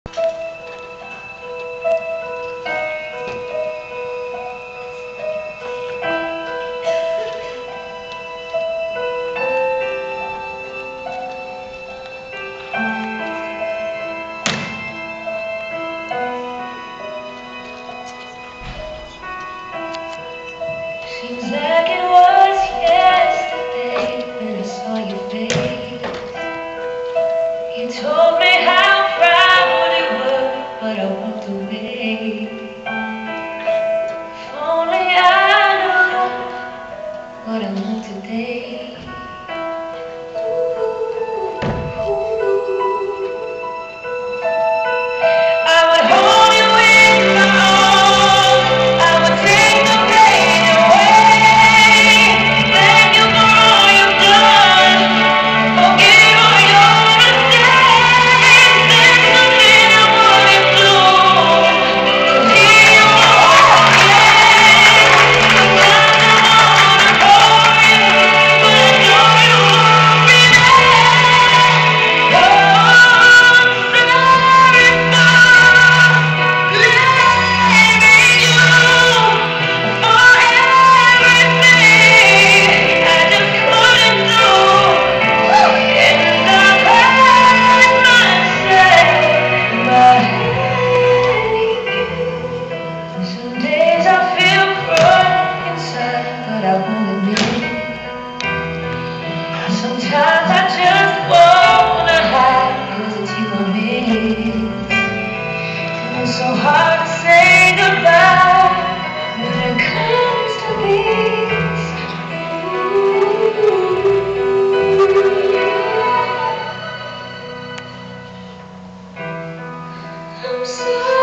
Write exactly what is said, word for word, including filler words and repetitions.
Seems like it was yesterday when I saw your face. You told me how proud you were, but I walked away. If only I knew what I know today. Sometimes I just wanna hide, 'cause it's you and me. And it's so hard to say goodbye when it comes to this. I'm sorry.